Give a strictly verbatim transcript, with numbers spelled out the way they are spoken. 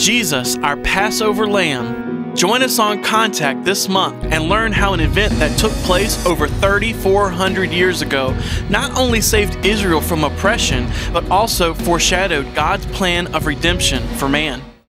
Jesus, our Passover Lamb. Join us on Contact this month and learn how an event that took place over thirty-four hundred years ago not only saved Israel from oppression, but also foreshadowed God's plan of redemption for man.